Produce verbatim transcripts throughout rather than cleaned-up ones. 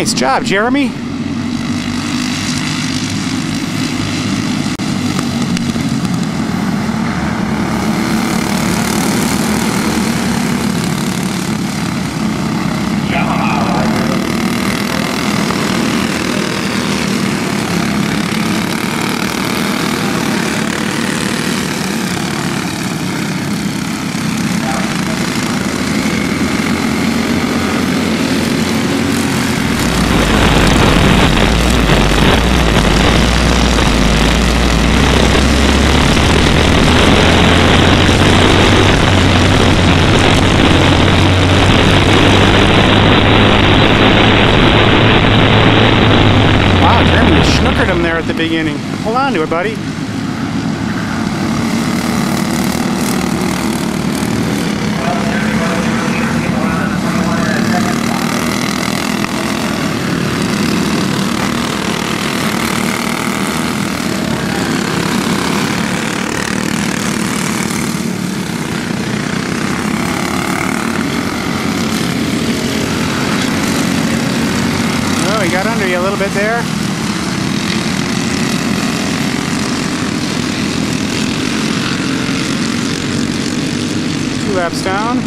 Nice job, Jeremy. Him there at the beginning. Hold on to it, buddy. Oh, he got under you a little bit there. Two laps down.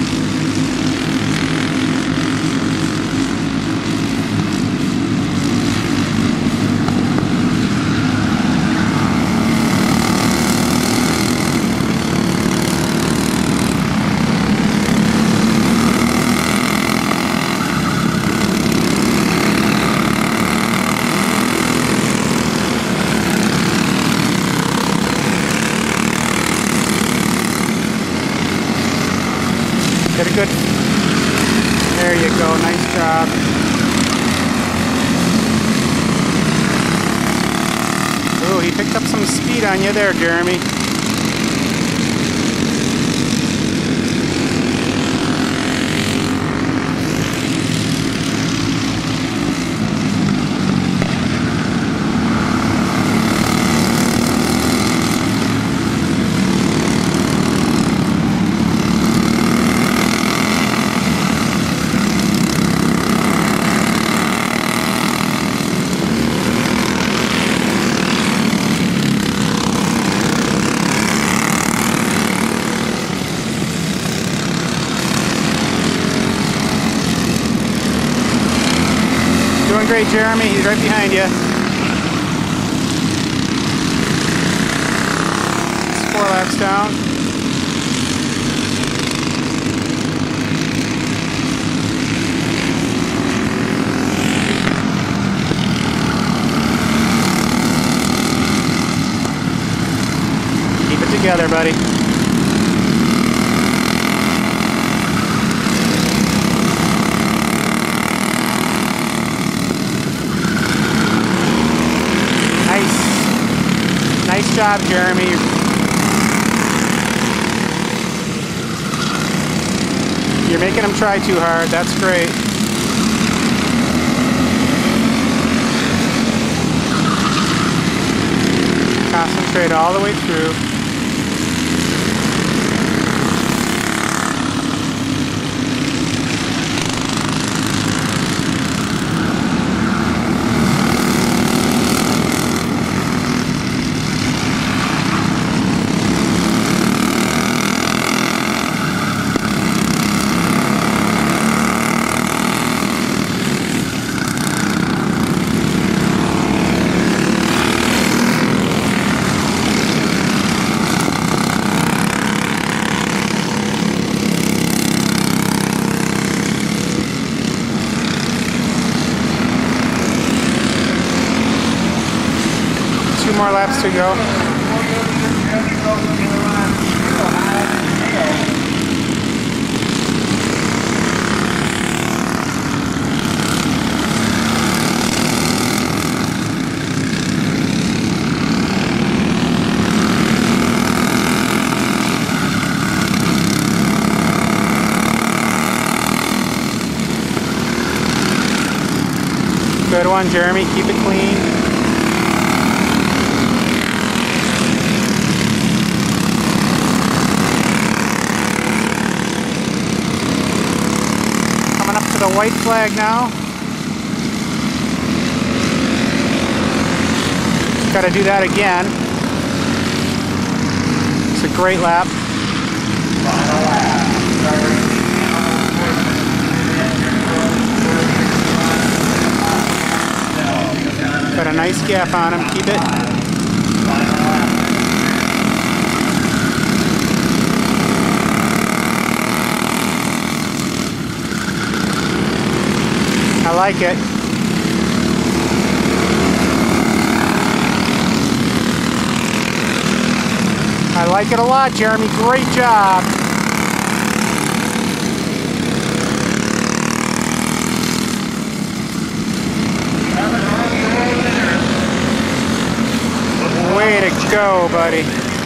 Get a good, there you go, nice job. Oh, he picked up some speed on you there, Jeremy. Doing great, Jeremy. He's right behind you. It's four laps down. Keep it together, buddy. Nice job, Jeremy. You're making him try too hard. That's great. Concentrate all the way through. Two more laps to go. Good one, Jeremy. Keep it clean. The white flag now. Got to do that again. It's a great lap. Got a nice gap on him. Keep it. I like it. I like it a lot, Jeremy. Great job. Way to go, buddy.